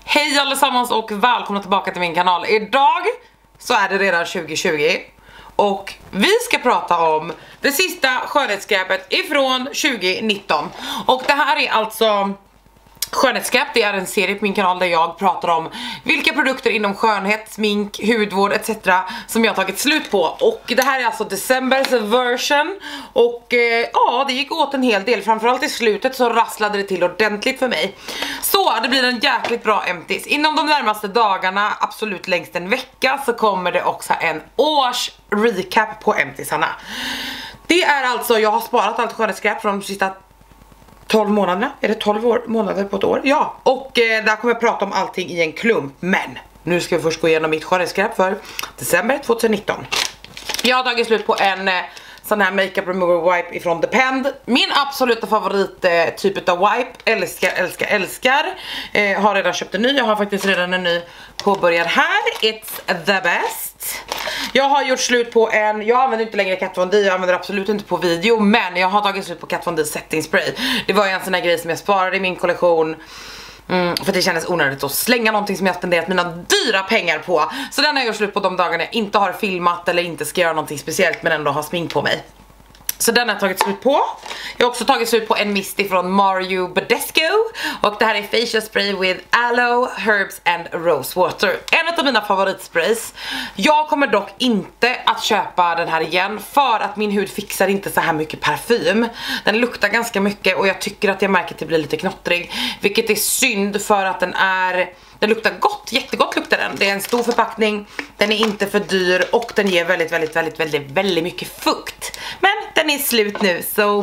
Hej allesammans och välkomna tillbaka till min kanal. Idag så är det redan 2020 och vi ska prata om det sista skönhetsskräpet ifrån 2019. Och det här är alltså skönhetsskräp, det är en serie på min kanal där jag pratar om vilka produkter inom skönhet, smink, hudvård etc. som jag har tagit slut på. Och det här är alltså Decembers version. Och ja, det gick åt en hel del. Framförallt i slutet så rasslade det till ordentligt för mig. Så det blir en jäkligt bra empties. Inom de närmaste dagarna, absolut längst en vecka, så kommer det också en års recap på emptiesarna. Det är alltså, jag har sparat allt skönhetsskräp från de sista 12 månaderna, är det 12 månader på ett år? Ja, och där kommer jag prata om allting i en klump. Men nu ska vi först gå igenom mitt skönhetsskräp för december 2019. Jag har tagit slut på en sån här makeup remover wipe ifrån Depend. Min absoluta favorit typ av wipe. Älskar. Har redan köpt en ny. Jag har faktiskt redan en ny påbörjad här. It's the best. Jag har gjort slut på en, jag använder inte längre Kat Von D, jag använder absolut inte på video, men jag har tagit slut på Kat Von D setting spray. Det var ju en sån här grej som jag sparade i min kollektion. För det kändes onödigt att slänga någonting som jag spenderat mina dyra pengar på. Så den har jag gjort slut på de dagarna jag inte har filmat eller inte ska göra någonting speciellt men ändå har smink på mig. Så den har jag tagit slut på. Jag har också tagit slut på en mist från Mario Badescu. Och det här är facial spray with aloe, herbs and rose water. En av mina favoritsprays. Jag kommer dock inte att köpa den här igen, för att min hud fixar inte så här mycket parfym. Den luktar ganska mycket och jag tycker att jag märker att det blir lite knottrig. Vilket är synd, för att den luktar gott, jättegott luktar den. Det är en stor förpackning, den är inte för dyr och den ger väldigt mycket fukt. Men den är slut nu, så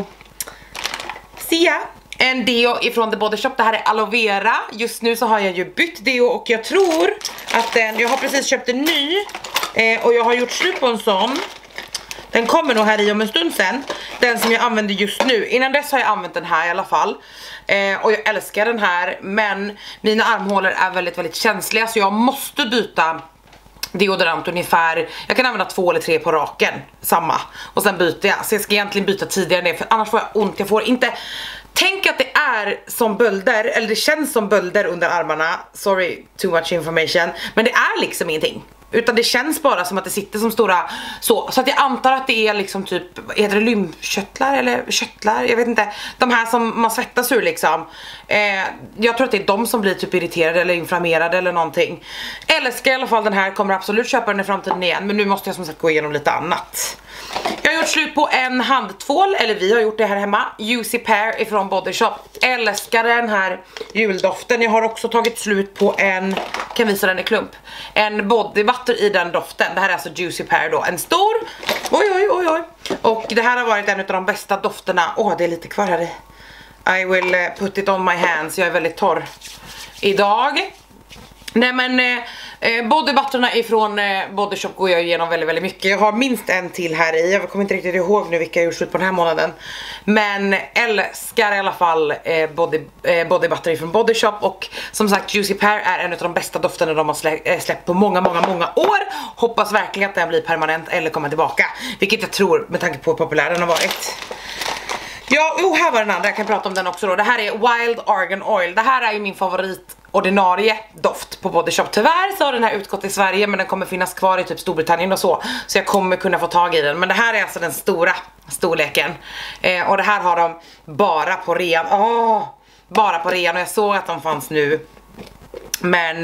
see ya. En deo ifrån The Body Shop, det här är aloe vera. Just nu så har jag ju bytt deo och jag tror att jag har precis köpt en ny och jag har gjort slut på en sån. Den kommer nog här i om en stund sen. Den som jag använder just nu. Innan dess har jag använt den här i alla fall. Och jag älskar den här. Men mina armhålor är väldigt känsliga, så jag måste byta deodorant ungefär. Jag kan använda 2 eller 3 på raken, samma. Och sen byter jag. Så jag ska egentligen byta tidigare än det, för annars får jag ont. Jag får inte... Tänk att det är som bölder, eller det känns som bölder under armarna. Sorry, too much information. Men det är liksom ingenting. Utan det känns bara som att det sitter som stora så att jag antar att det är liksom typ, heter det lymfkörtlar eller köttlar, jag vet inte, de här som man svettas ur liksom. Jag tror att det är de som blir typ irriterade eller inflammerade eller någonting. Älskar i alla fall den här, kommer absolut köpa den i framtiden igen, men nu måste jag som sagt gå igenom lite annat. Jag har gjort slut på en handtvål, eller vi har gjort det här hemma, Juicy Pear ifrån Body Shop. Älskar den här juldoften. Jag har också tagit slut på en, kan visa den i klump, en body butter i den doften. Det här är alltså Juicy Pear då, en stor. Oj. Och det här har varit en av de bästa dofterna. Det är lite kvar här i. I will put it on my hands. Jag är väldigt torr idag. Nej, men bodybutterna ifrån Body Shop går jag igenom väldigt mycket. Jag har minst en till här i. Jag kommer inte riktigt ihåg nu vilka jag gjort slut på den här månaden. Men älskar i alla fall body butter ifrån Body Shop. Och som sagt, Juicy Pear är en av de bästa dofterna de har släppt på många år. Hoppas verkligen att den blir permanent eller kommer tillbaka. Vilket jag tror, med tanke på hur populär den har varit. Ja, här var den andra, jag kan prata om den också då. Det här är Wild Argan Oil. Det här är ju min favorit ordinarie doft på Body Shop. Tyvärr så har den här utgått i Sverige, men den kommer finnas kvar i typ Storbritannien och så jag kommer kunna få tag i den. Men det här är alltså den stora storleken. Och det här har de bara på rean. Bara på rean, och jag såg att de fanns nu. Men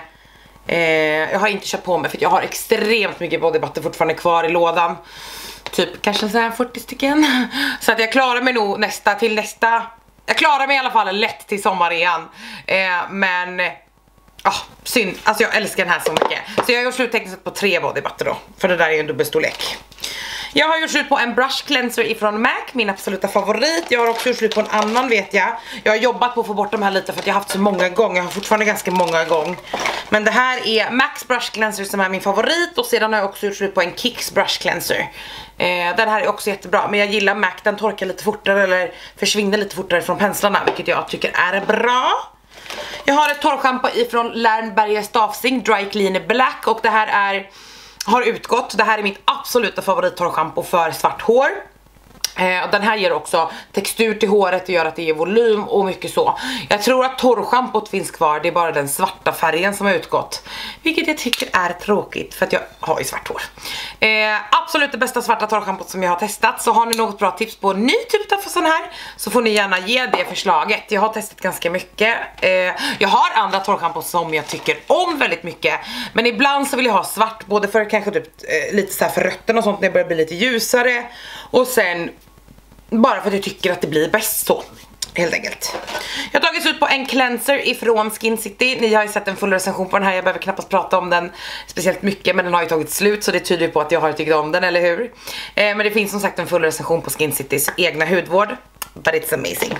jag har inte köpt på mig, för jag har extremt mycket body butter fortfarande kvar i lådan. Typ kanske så här 40 stycken. Så att jag klarar mig nog till nästa. Jag klarar mig i alla fall lätt till sommarrean. Men synd, alltså jag älskar den här så mycket. Så jag har gjort slut tekniskt sett på 3 body butter då, för det där är ju en dubbelstorlek. Jag har gjort slut på en brush cleanser ifrån MAC, min absoluta favorit. Jag har också gjort slut på en annan, vet jag. Jag har jobbat på att få bort de här lite, för att jag har haft så många gånger. Jag har fortfarande ganska många gånger. Men det här är MACs brush cleanser som är min favorit. Och sedan har jag också gjort slut på en Kicks brush cleanser. Den här är också jättebra, men jag gillar MAC, den torkar lite fortare eller försvinner lite fortare från penslarna, vilket jag tycker är bra. Jag har ett torrschampo ifrån Lernberger Stafsing, Dry Clean Black, och det här har utgått. Det här är mitt absoluta favorittorrschampo för svart hår. Den här ger också textur till håret och gör att det ger volym och mycket så. Jag tror att torrschampot finns kvar, det är bara den svarta färgen som har utgått. Vilket jag tycker är tråkigt för att jag har ju svart hår. Absolut det bästa svarta torrschampot som jag har testat. Så har ni något bra tips på ny typ av sån här så får ni gärna ge det förslaget. Jag har testat ganska mycket. Jag har andra torrschampot som jag tycker om väldigt mycket. Men ibland så vill jag ha svart, både för kanske typ, lite så här för rötterna och sånt när det börjar bli lite ljusare. Och sen bara för att jag tycker att det blir bäst så, helt enkelt. Jag har tagit ut på en cleanser ifrån Skin City. Ni har ju sett en full recension på den här. Jag behöver knappast prata om den speciellt mycket, men den har ju tagit slut, så det tyder ju på att jag har tyckt om den, eller hur? Men det finns som sagt en full recension på Skin Citys egna hudvård. But it's amazing.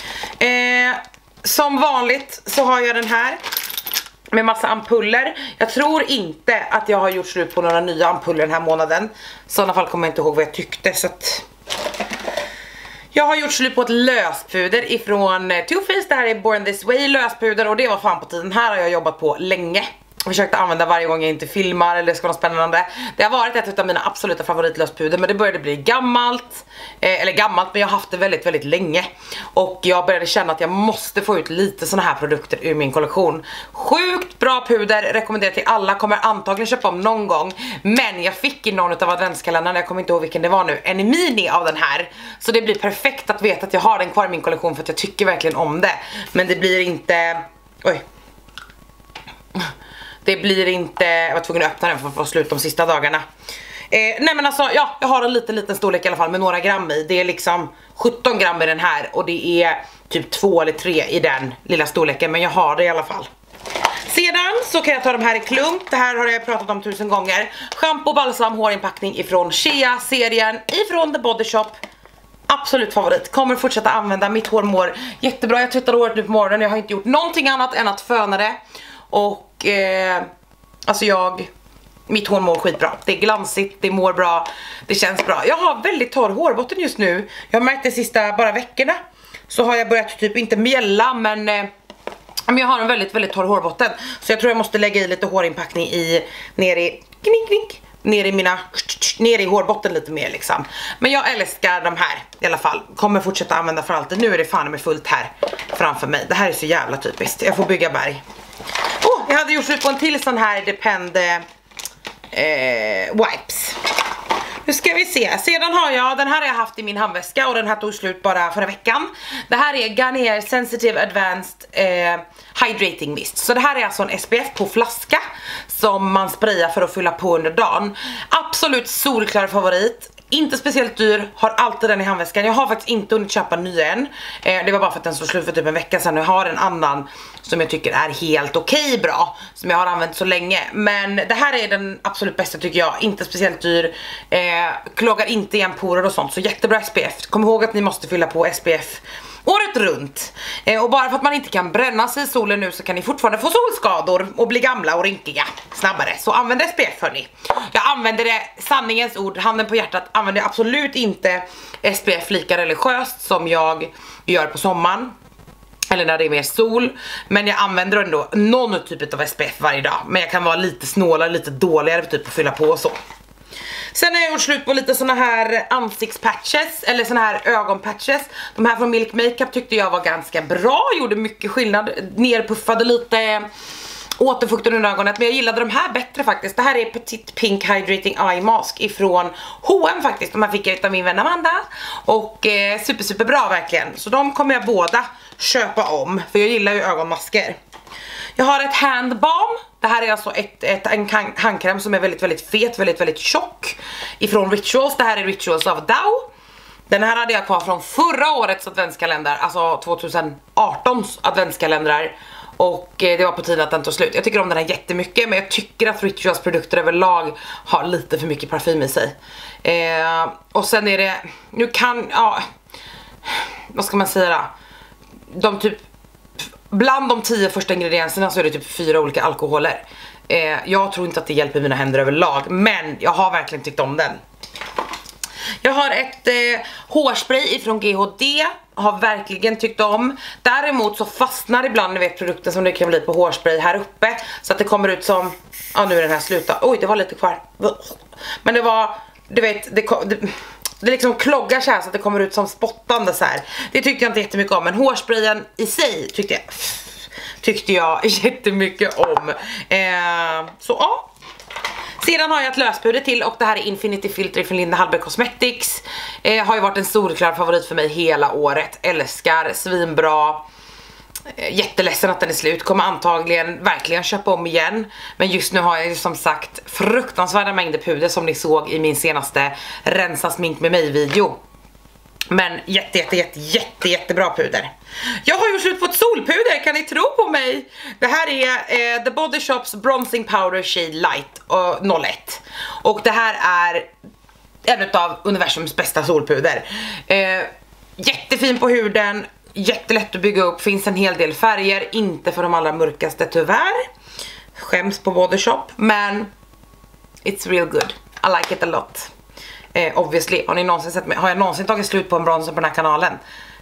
Som vanligt så har jag den här med massa ampuller. Jag tror inte att jag har gjort slut på några nya ampuller den här månaden. I sådana fall kommer jag inte ihåg vad jag tyckte, så att jag har gjort slut på ett löspuder ifrån Too Faced. Det här är Born This Way löspuder och det var fan på tiden. Här har jag jobbat på länge. Jag försökte använda varje gång jag inte filmar eller ska vara spännande. Det har varit ett av mina absoluta favoritlöspuder, men det började bli gammalt. Eller gammalt, men jag har haft det väldigt, väldigt länge. Och jag började känna att jag måste få ut lite såna här produkter ur min kollektion. Sjukt bra puder, rekommenderar till alla. Kommer antagligen köpa om någon gång. Men jag fick i någon av adventskalendrarna, jag kommer inte ihåg vilken det var nu, en mini av den här. Så det blir perfekt att veta att jag har den kvar i min kollektion, för att jag tycker verkligen om det. Men det blir inte... Oj. Det blir inte... Jag var tvungen att öppna den för att få slut de sista dagarna. Nej men alltså, ja, jag har en liten storlek i alla fall med några gram i. Det är liksom 17 gram i den här och det är typ 2 eller 3 i den lilla storleken, men jag har det i alla fall. Sedan så kan jag ta de här i klump. Det här har jag pratat om 1000 gånger. Shampoo, balsam, hårinpackning ifrån Shea-serien, ifrån The Body Shop. Absolut favorit. Kommer fortsätta använda. Mitt hår mår jättebra. Jag tvättade håret nu på morgonen. Jag har inte gjort någonting annat än att föna det. Och alltså mitt hår mår skitbra. Det är glansigt, det mår bra, det känns bra. Jag har väldigt torr hårbotten just nu. Jag har märkt de sista bara veckorna. Så har jag börjat typ inte mjälla, men jag har en väldigt, väldigt torr hårbotten. Så jag tror jag måste lägga i lite hårinpackning ner i hårbotten lite mer liksom. Men jag älskar de här i alla fall. Kommer fortsätta använda för alltid. Nu är det fan med fullt här framför mig. Det här är så jävla typiskt. Jag får bygga berg. Jag hade gjort slut på en till sån här Depend wipes. Nu ska vi se. Sedan har jag, den här har jag haft i min handväska och den här tog slut bara förra veckan. Det här är Garnier Sensitive Advanced Hydrating Mist. Så det här är alltså en SPF på flaska som man sprayar för att fylla på under dagen. Absolut solklar favorit. Inte speciellt dyr, har alltid den i handväskan. Jag har faktiskt inte hunnit köpa en ny än. Det var bara för att den stod slut för typ en vecka sedan. Jag har en annan som jag tycker är helt okej bra, som jag har använt så länge. Men det här är den absolut bästa tycker jag. Inte speciellt dyr, kloggar inte igen porer och sånt. Så jättebra SPF. Kom ihåg att ni måste fylla på SPF året runt. Och bara för att man inte kan bränna sig i solen nu så kan ni fortfarande få solskador och bli gamla och rynkiga snabbare. Så använd SPF hörni. Jag använder det, sanningens ord, handen på hjärtat, använder absolut inte SPF lika religiöst som jag gör på sommaren. Eller när det är mer sol. Men jag använder ändå någon typ av SPF varje dag. Men jag kan vara lite snålare, lite dåligare typ att fylla på och så. Sen har jag gjort slut på lite såna här ansiktspatches, eller såna här ögonpatches. De här från Milk Makeup tyckte jag var ganska bra, gjorde mycket skillnad. Nerpuffade lite, återfuktade under ögonet. Men jag gillade de här bättre faktiskt. Det här är Petite Pink Hydrating Eye Mask ifrån H&M faktiskt. De här fick jag av min vän Amanda. Och super bra verkligen. Så de kommer jag båda köpa om, för jag gillar ju ögonmasker. Jag har ett handbalm. Det här är alltså en handkräm som är väldigt fet, väldigt tjock. Ifrån Rituals. Det här är Rituals av Dow. Den här hade jag kvar från förra årets adventskalender. Alltså 2018s adventskalendrar. Och det var på tiden att den tog slut. Jag tycker om den här jättemycket, men jag tycker att Rituals produkter överlag har lite för mycket parfym i sig. Och sen är det, nu kan, ja, vad ska man säga? De typ, bland de 10 första ingredienserna så är det typ 4 olika alkoholer. Jag tror inte att det hjälper mina händer överlag, men jag har verkligen tyckt om den. Jag har ett hårspray ifrån GHD. Har verkligen tyckt om. Däremot så fastnar ibland, ni vet, produkten som det kan bli på hårspray här uppe. Så att det kommer ut som, ja nu är den här sluta. Oj, det var lite kvar. Men det var, du vet, det liksom kloggar så här så att det kommer ut som spottande så här. Det tyckte jag inte jättemycket om, men hårsprayen i sig tyckte jag jättemycket om. Så ja. Sedan har jag ett löspuder till och det här är Infinity Filter från Linda Hallberg Cosmetics. Har ju varit en solklar favorit för mig hela året. Älskar, svinbra. Jätteledsen att den är slut. Kommer antagligen verkligen köpa om igen. Men just nu har jag ju som sagt fruktansvärda mängder puder som ni såg i min senaste rensa smink med mig video. Men jättebra puder. Jag har gjort slut på ett solpuder, kan ni tro på mig? Det här är The Body Shop's Bronzing Powder Shade Light 01. Och det här är en av universums bästa solpuder. Jättefin på huden, jättelätt att bygga upp, finns en hel del färger, inte för de allra mörkaste tyvärr. Skäms på Body Shop, men it's real good. I like it a lot. Obviously, har jag någonsin tagit slut på en bronzer på den här kanalen?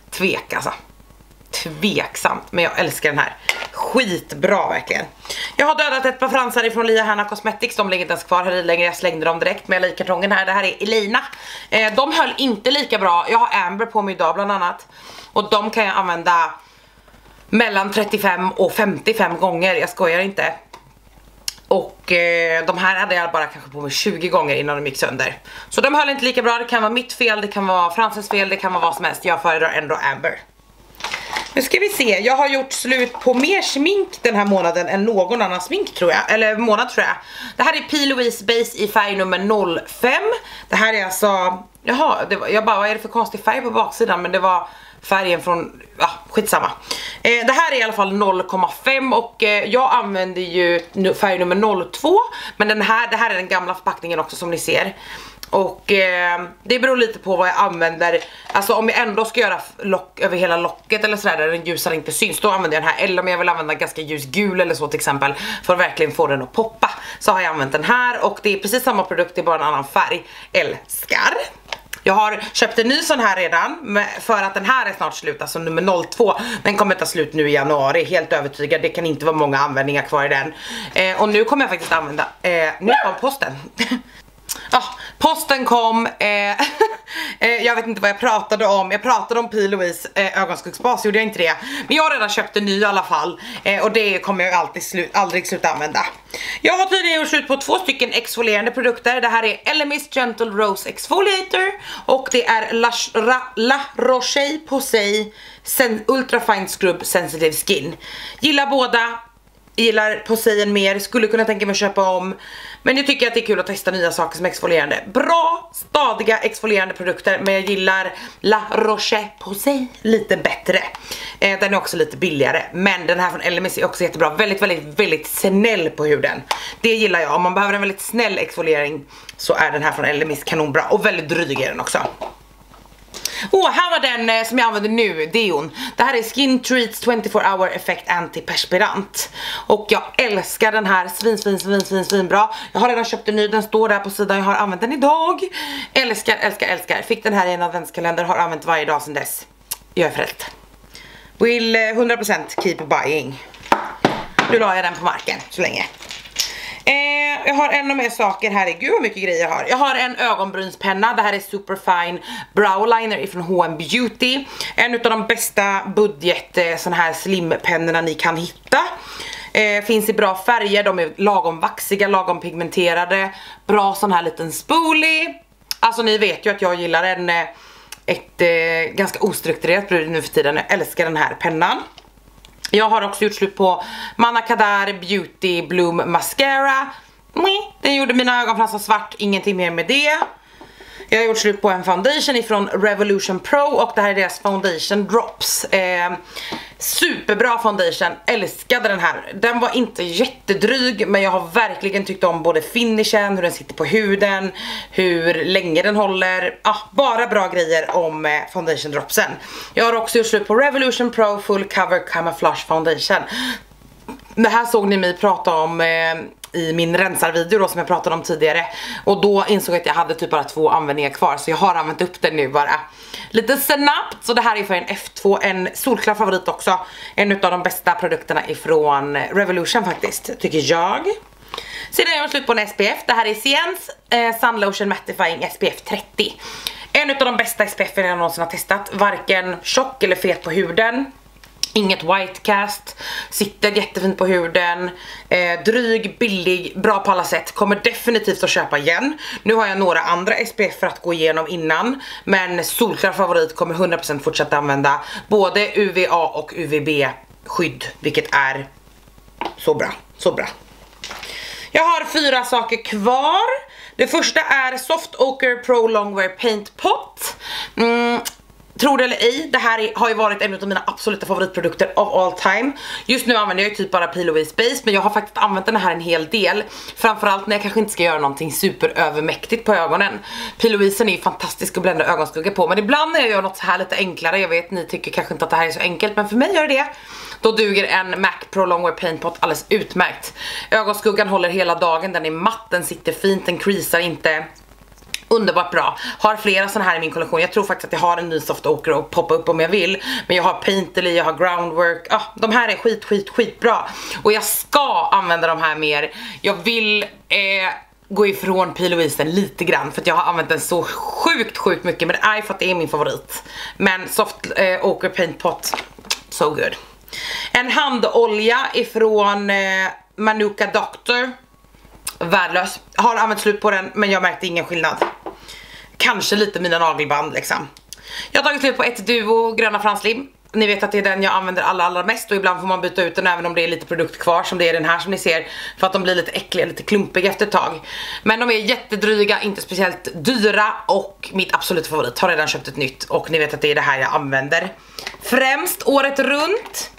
Tveksamt, men jag älskar den här. Skitbra verkligen. Jag har dödat ett par fransar ifrån Lia Hanna Cosmetics. De ligger inte ens kvar här i längre, jag slängde dem direkt. Men jag liker kartongen här, det här är Elina. De höll inte lika bra. Jag har Amber på mig idag bland annat. Och de kan jag använda mellan 35 och 55 gånger, jag skojar inte. Och de här hade jag bara kanske på mig 20 gånger innan de gick sönder. Så de höll inte lika bra, det kan vara mitt fel, det kan vara Frances fel, det kan vara vad som helst. Jag föredrar ändå Amber. Nu ska vi se, jag har gjort slut på mer smink den här månaden än någon annan smink tror jag. Eller månad tror jag. Det här är P. Louise Base i färg nummer 05. Det här är alltså, jaha, jag bara, vad är det för konstig färg på baksidan? Men det var färgen från, ja, skitsamma. Det här är i alla fall 0,5 och jag använder ju färg nummer 02. Men det här är den gamla förpackningen också som ni ser. Och det beror lite på vad jag använder. Alltså om jag ändå ska göra lock över hela locket eller sådär där den ljusare inte syns, då använder jag den här. Eller om jag vill använda ganska ljusgul eller så till exempel, för att verkligen få den att poppa, så har jag använt den här. Och det är precis samma produkt, det är bara en annan färg. Älskar. Jag har köpt en ny sån här redan, för att den här är snart slut, alltså nummer 02. Den kommer ta slut nu i januari, helt övertygad. Det kan inte vara många användningar kvar i den. Och nu kommer jag faktiskt använda, nu kom posten. Posten kom, jag vet inte vad jag pratade om. Jag pratade om P. Louise ögonskuggsbas, gjorde jag inte det? Men jag har redan köpt en ny i alla fall. Och det kommer jag aldrig sluta använda. Jag har tidigare gjort slut på 2 stycken exfolierande produkter. Det här är Elemis Gentle Rose Exfoliator. Och det är La Roche-Posay Ultra Fine Scrub Sensitive Skin. Gillar båda. Gillar Posayen mer, skulle kunna tänka mig att köpa om. Men jag tycker att det är kul att testa nya saker som exfolierande. Bra, stadiga exfolierande produkter. Men jag gillar La Roche-Posay lite bättre. Den är också lite billigare. Men den här från Elemis är också jättebra. Väldigt snäll på huden. Det gillar jag, om man behöver en väldigt snäll exfoliering så är den här från Elemis kanonbra. Och väldigt dryg är den också. Här var den som jag använder nu, deon. Det här är Skin Treats 24 Hour Effect Antiperspirant. Och jag älskar den här, svinbra. Jag har redan köpt en ny, den står där på sidan, jag har använt den idag. Älskar. Fick den här i en adventskalender, har använt varje dag sedan dess. Jag är frälst. Will 100% keep buying. Nu la jag den på marken så länge. Jag har ännu mer saker här. Gud vad mycket grejer jag har. Jag har en ögonbrynspenna. Det här är Superfine Browliner ifrån H&M Beauty. En av de bästa budget sån här slimpennorna ni kan hitta. Finns i bra färger. De är lagom vaxiga, lagom pigmenterade. Bra sån här liten spoolie. Alltså ni vet ju att jag gillar ett ganska ostrukturerat brud nu för tiden. Jag älskar den här pennan. Jag har också gjort slut på Manna Kadar Beauty Bloom Mascara. Den gjorde mina ögonfransar svart, ingenting mer med det. Jag har gjort slut på en foundation ifrån Revolution Pro. Och det här är deras foundation drops. Superbra foundation, älskade den här. Den var inte jättedryg, men jag har verkligen tyckt om både finishen, hur den sitter på huden, hur länge den håller. Bara bra grejer om foundation dropsen. Jag har också gjort slut på Revolution Pro Full Cover Camouflage Foundation. Det här såg ni mig prata om i min rensarvideo då, som jag pratade om tidigare. Och då insåg jag att jag hade typ bara 2 användningar kvar. Så jag har använt upp den nu bara lite snabbt. Så det här är för en F2, en solklar favorit också. En av de bästa produkterna ifrån Revolution faktiskt, tycker jag. Sedan har jag slut på en SPF. Det här är Ciens Sun Lotion Mattifying SPF 30. En av de bästa SPF jag någonsin har testat. Varken tjock eller fet på huden. Inget white cast, sitter jättefint på huden, dryg, billig, bra på alla sätt. Kommer definitivt att köpa igen. Nu har jag några andra SPF för att gå igenom innan, men solklar favorit, kommer 100% fortsätta använda både UVA och UVB skydd, vilket är så bra, så bra. Jag har 4 saker kvar. Det första är Soft Ochre Pro Longwear Paint Pot. Tror det eller ej, det här har ju varit en av mina absoluta favoritprodukter of all time. Just nu använder jag ju typ bara P. Louise Base, men jag har faktiskt använt den här en hel del. Framförallt när jag kanske inte ska göra någonting superövermäktigt på ögonen. P. Louise är ju fantastisk att blända ögonskugga på, men ibland när jag gör något så här lite enklare, jag vet ni tycker kanske inte att det här är så enkelt, men för mig gör det. Då duger en MAC Pro Longwear Paint Pot alldeles utmärkt. Ögonskuggan håller hela dagen, den är matt, den sitter fint, den creasar inte. Underbart bra. Har flera såna här i min kollektion. Jag tror faktiskt att jag har en ny Soft Ochre att poppa upp om jag vill. Men jag har Painterly, jag har Groundwork. De här är skitbra. Och jag ska använda de här mer. Jag vill gå ifrån P. Louise lite grann, för att jag har använt den så sjukt mycket. Men det är för att det är min favorit. Men Soft Ochre Paint Pot, so good. En handolja ifrån Manuka Doctor. Värdelös. Har använt slut på den, men jag märkte ingen skillnad. Kanske lite mina nagelband liksom. Jag har tagit slut på ett Duo gröna franslim. Ni vet att det är den jag använder allra mest. Och ibland får man byta ut den även om det är lite produkt kvar, som det är den här som ni ser. För att de blir lite äckliga, lite klumpiga efter ett tag. Men de är jättedryga, inte speciellt dyra. Och mitt absolut favorit, har redan köpt ett nytt. Och ni vet att det är det här jag använder främst året runt.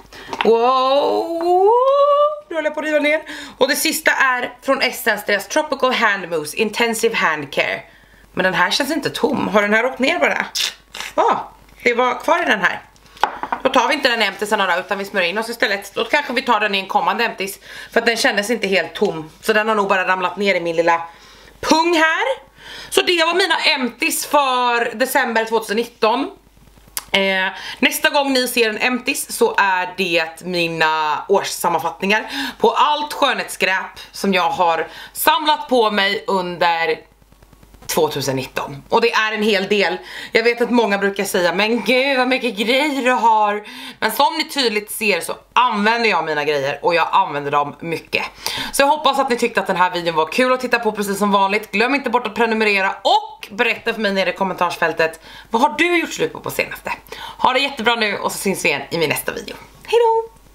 Wow, nu håller jag på att riva ner. Och det sista är från Essence, deras Tropical Hand Mousse Intensive Hand Care. Men den här känns inte tom. Har den här åkt ner bara? Det var kvar i den här. Då tar vi inte den emptisen utan vi smörjer in oss istället. Då kanske vi tar den i en kommande emptis, för att den kändes inte helt tom. Så den har nog bara ramlat ner i min lilla pung här. Så det var mina emptis för december 2019. Nästa gång ni ser en emptis så är det mina årssammanfattningar på allt skönhetsskräp som jag har samlat på mig under 2019. Och det är en hel del. Jag vet att många brukar säga, men gud vad mycket grejer du har. Men som ni tydligt ser så använder jag mina grejer, och jag använder dem mycket. Så jag hoppas att ni tyckte att den här videon var kul att titta på, precis som vanligt. Glöm inte bort att prenumerera och berätta för mig nere i kommentarsfältet, vad har du gjort slut på senaste? Ha det jättebra nu, och så syns vi igen i min nästa video. Hej då!